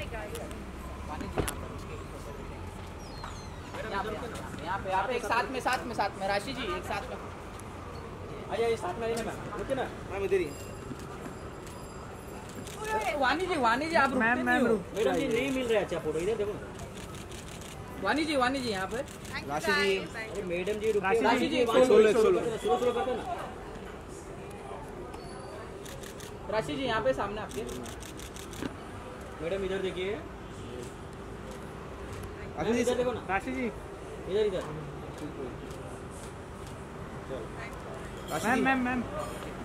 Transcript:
यहाँ पे एक साथ में राशि जी एक साथ में आइए साथ में रुके ना मैम इधर ही। वानी जी आप रुकते नहीं हो। मैडम जी नहीं मिल रहा है अच्छा फोटो, इधर देखो ना। वानी जी यहाँ पे राशि जी, अरे मैडम जी रुकिए। राशि जी सोलो करते ना। राशि जी यहाँ पे सामने आपके। मैडम इधर देखिए। राशि जी इधर देखो ना। राशि जी इधर राशि जी मैम